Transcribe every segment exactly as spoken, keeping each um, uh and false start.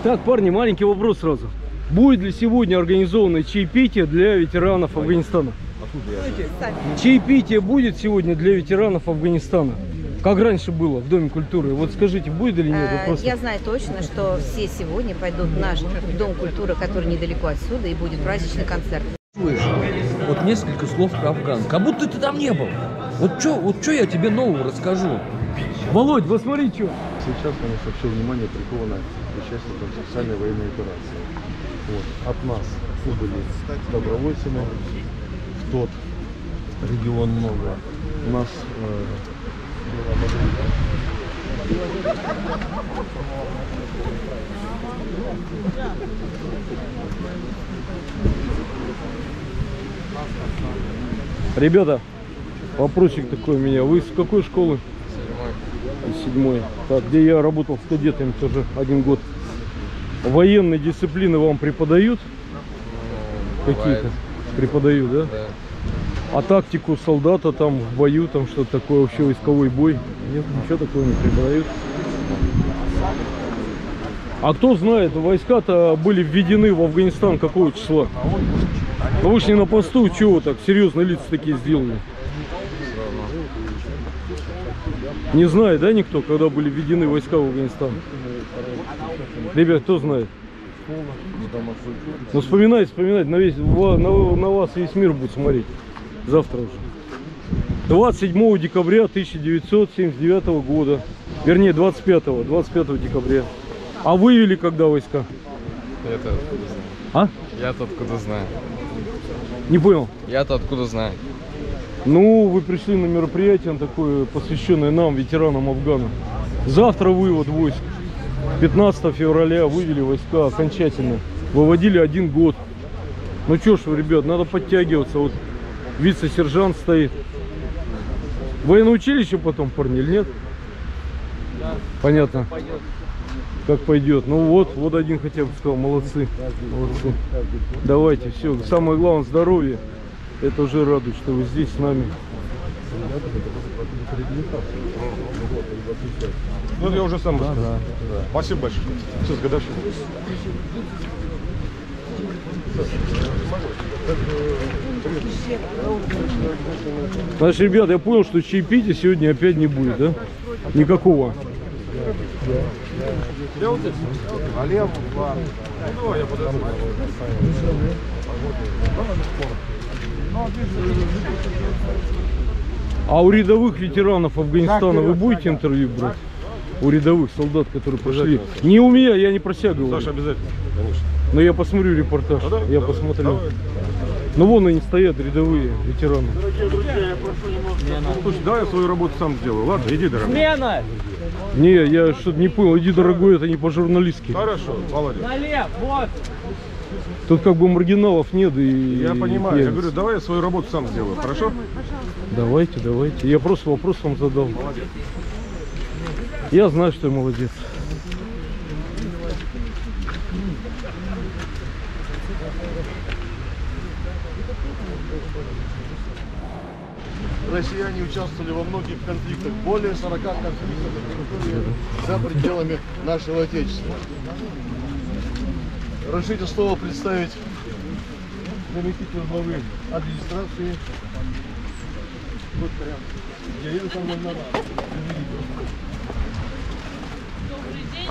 Так, парни, маленький вопрос сразу. Будет ли сегодня организовано чаепитие для ветеранов Афганистана? Чаепитие будет сегодня для ветеранов Афганистана? Как раньше было в Доме культуры? Вот скажите, будет или нет? А, просто... Я знаю точно, что все сегодня пойдут в наш Дом культуры, который недалеко отсюда, и будет праздничный концерт. Вот несколько слов про Афган. Как будто ты там не был. Вот что вот я тебе нового расскажу? Володь, посмотри, что. Сейчас, конечно, все внимание приковано к участникам специальной военной операции. Вот. От нас убыли добровольцами в тот регион много. У нас э, Ребята, вопросик такой у меня. Вы с какой школы? Седьмой. Седьмой. Так, где я работал с кадетами тоже один год. Военные дисциплины вам преподают? Какие-то? Преподают, да? Да. А тактику солдата там в бою, там что-то такое, вообще войсковой бой? Нет, ничего такого не преподают. А кто знает, войска-то были введены в Афганистан какого числа? Ну вы ж не на посту, чего так серьезные лица такие сделали? Не знает, да, никто, когда были введены войска в Афганистан? Ребят, кто знает? Ну вспоминайте, вспоминайте, на, весь, на, на вас весь мир будет смотреть. Завтра уже. двадцать седьмого декабря тысяча девятьсот семьдесят девятого года. Вернее, двадцать пятого, двадцать пятого декабря. А вывели когда войска? Я-то откуда знаю? А? Я-то откуда знаю? Не понял. Я-то откуда знаю? Ну, вы пришли на мероприятие такое, посвященное нам, ветеранам Афгана. Завтра вывод войск. пятнадцатого февраля вывели войска окончательно. Выводили один год. Ну что ж вы, ребят, надо подтягиваться. Вот вице-сержант стоит. Военное училище потом, парни, или нет? Понятно. Как пойдет. Ну вот, вот один хотя бы сказал, молодцы. Молодцы. Давайте, все. Самое главное, здоровье. Это уже радует, что вы здесь с нами. ну я уже сам да, да, да. Спасибо большое. Все, с годовщиной. Значит, ребят, я понял, что чаепития сегодня опять не будет, да? Никакого. А у рядовых ветеранов Афганистана вы будете интервью брать? У рядовых солдат, которые прошли? Не у меня, я не про себя говорю. Саша, обязательно, конечно. Но я посмотрю репортаж, А, да? я Давай, посмотрю. давай. Ну вон они стоят, рядовые ветераны. Слушай, давай я свою работу сам сделаю. Ладно, иди, дорогой. Смена! Не, я что-то не понял. Иди, дорогой, это не по-журналистски. Хорошо, молодец. Налево, вот! Тут как бы маргиналов нет и... Я и понимаю, пьяниц. я говорю, давай я свою работу сам сделаю, хорошо? Давайте, давайте. Я просто вопрос вам задал. Молодец. Я знаю, что я молодец. Россияне участвовали во многих конфликтах, более сорока конфликтов на территории за пределами нашего Отечества. Разрешите слово представить заместитель главы администрации. Вот прям. Елена Самойлова. Добрый день,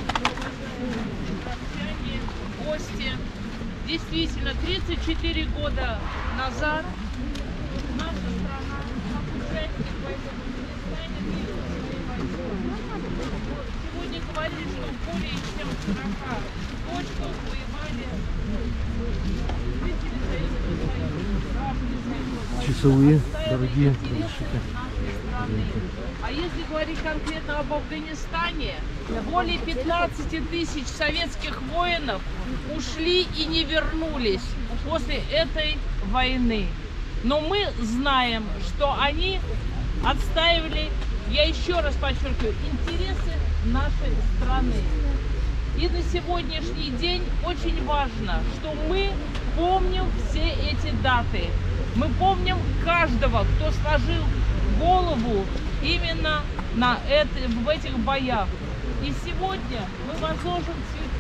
гости. Действительно, тридцать четыре года назад наша страна, как участник войны в Афганистане, сегодня говорили, что более чем в сорока точках воевали жители Советского Союза. Часовые, дорогие. А если говорить конкретно об Афганистане, более пятнадцати тысяч советских воинов ушли и не вернулись после этой войны. Но мы знаем, что они отстаивали, я еще раз подчеркиваю, интересы нашей страны. И на сегодняшний день очень важно, что мы помним все эти даты. Мы помним каждого, кто сложил голову именно на это, в этих боях. И сегодня мы возложим цветы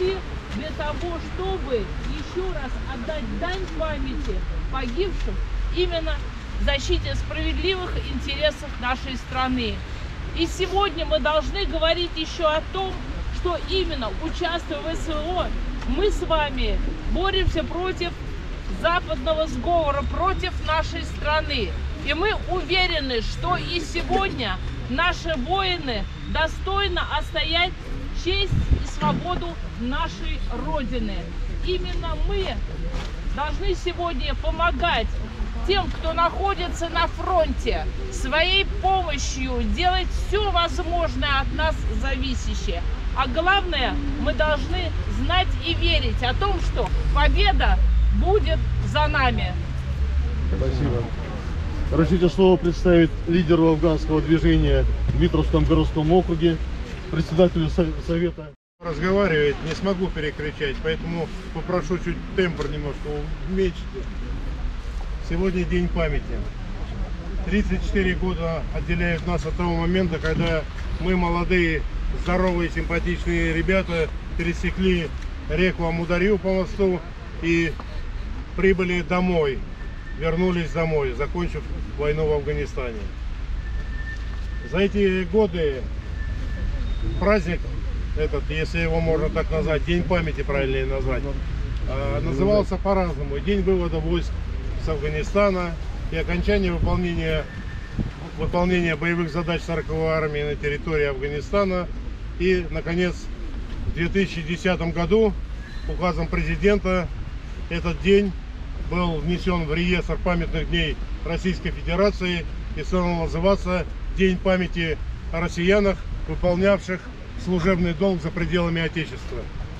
для того, чтобы еще раз отдать дань памяти погибшим именно в защите справедливых интересов нашей страны. И сегодня мы должны говорить еще о том, что именно участвуя в СВО, мы с вами боремся против западного сговора, против нашей страны. И мы уверены, что и сегодня наши воины достойно отстоять честь и свободу нашей Родины. Именно мы должны сегодня помогать тем, кто находится на фронте, своей помощью делать все возможное от нас зависящее. А главное, мы должны знать и верить о том, что победа будет за нами. Спасибо. Разрешите слово представить лидеру афганского движения в Дмитровском городском округе, председателю совета. Разговаривать не смогу перекричать, поэтому попрошу чуть тембр немножко уменьшить. Сегодня день памяти. тридцать четыре года отделяют нас от того момента, когда мы, молодые, здоровые, симпатичные ребята, пересекли реку Амударью по мосту и прибыли домой, вернулись домой, закончив войну в Афганистане. За эти годы праздник этот, если его можно так назвать, день памяти правильнее назвать, назывался по-разному. День вывода войск с Афганистана и окончание выполнения, выполнения боевых задач сороковой армии на территории Афганистана. И, наконец, в две тысячи десятом году указом президента этот день был внесен в реестр памятных дней Российской Федерации и стал называться День памяти о россиянах, выполнявших служебный долг за пределами Отечества.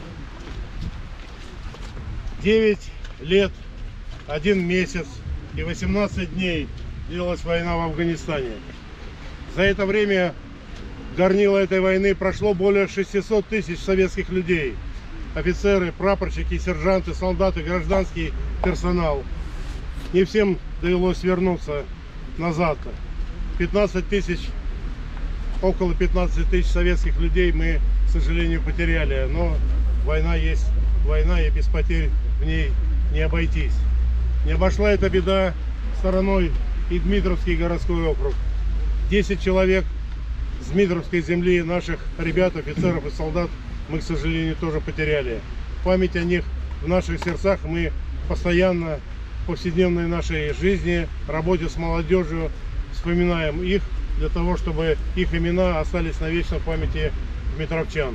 девять лет, один месяц и восемнадцать дней длилась война в Афганистане. За это время горнило этой войны прошло более шестисот тысяч советских людей. Офицеры, прапорщики, сержанты, солдаты, гражданский персонал. Не всем довелось вернуться назад. пятнадцать тысяч, около пятнадцати тысяч советских людей мы, к сожалению, потеряли. Но война есть война, и без потерь в ней не обойтись. Не обошла эта беда стороной и Дмитровский городской округ. десять человек с Дмитровской земли, наших ребят, офицеров и солдат, мы, к сожалению, тоже потеряли. Память о них в наших сердцах мы постоянно в повседневной нашей жизни, работе с молодежью вспоминаем их, для того, чтобы их имена остались навечно в памяти дмитровчан.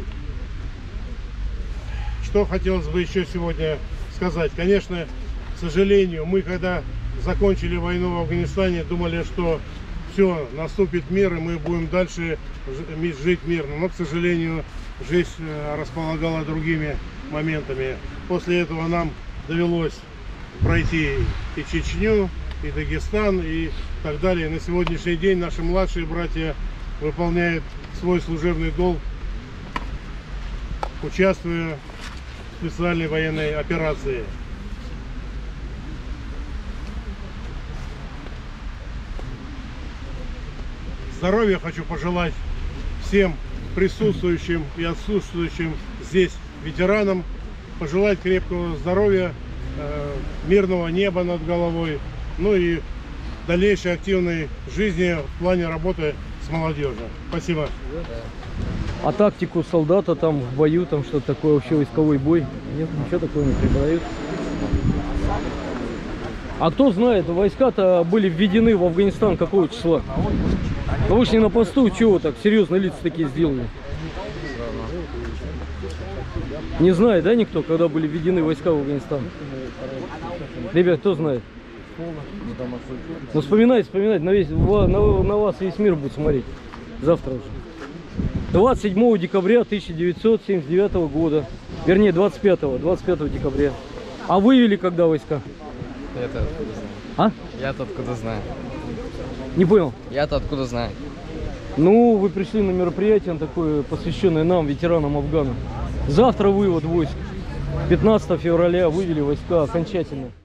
Что хотелось бы еще сегодня сказать? Конечно, к сожалению, мы, когда закончили войну в Афганистане, думали, что все, наступит мир, и мы будем дальше жить мирно. Но, к сожалению, жизнь располагала другими моментами. После этого нам довелось пройти и Чечню, и Дагестан, и так далее. На сегодняшний день наши младшие братья выполняют свой служебный долг, участвуя в специальной военной операции. Здоровья хочу пожелать всем присутствующим и отсутствующим здесь ветеранам, пожелать крепкого здоровья, мирного неба над головой, ну и дальнейшей активной жизни в плане работы с молодежью. Спасибо. А тактику солдата там в бою, там что-то такое, вообще войсковой бой? Нет, ничего такого не преподают. А кто знает, войска-то были введены в Афганистан какого числа? А вы же не на посту, чего так серьезно лица такие сделали? Не знает, да, никто, когда были введены войска в Афганистан? Ребят, кто знает? Ну вспоминайте, вспоминайте, на, весь, на, на вас весь мир будет смотреть завтра уже. двадцать седьмого декабря тысяча девятьсот семьдесят девятого года, вернее двадцать пятого, двадцать пятого декабря. А вывели когда войска? Я-то откуда знаю? А? Я-то откуда знаю? Не понял? Я-то откуда знаю? Ну, вы пришли на мероприятие такое, посвященное нам, ветеранам Афгана. Завтра вывод войск. пятнадцатого февраля вывели войска окончательно.